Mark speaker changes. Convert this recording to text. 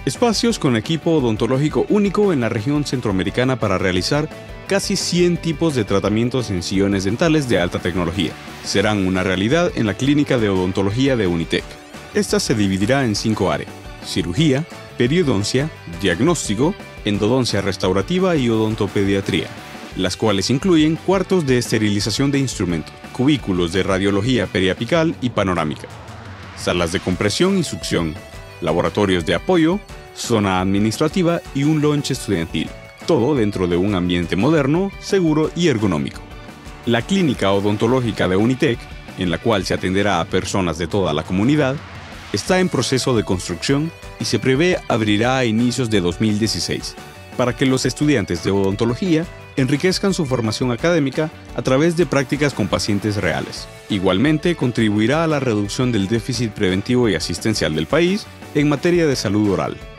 Speaker 1: Espacios con equipo odontológico único en la región centroamericana para realizar casi 100 tipos de tratamientos en sillones dentales de alta tecnología. Serán una realidad en la Clínica de Odontología de Unitec. Esta se dividirá en 5 áreas: cirugía, periodoncia, diagnóstico, endodoncia restaurativa y odontopediatría, las cuales incluyen cuartos de esterilización de instrumentos, cubículos de radiología periapical y panorámica, salas de compresión y succión, laboratorios de apoyo, zona administrativa y un lounge estudiantil, todo dentro de un ambiente moderno, seguro y ergonómico. La Clínica Odontológica de Unitec, en la cual se atenderá a personas de toda la comunidad, está en proceso de construcción y se prevé abrirá a inicios de 2016, para que los estudiantes de odontología enriquezcan su formación académica a través de prácticas con pacientes reales. Igualmente, contribuirá a la reducción del déficit preventivo y asistencial del país en materia de salud oral.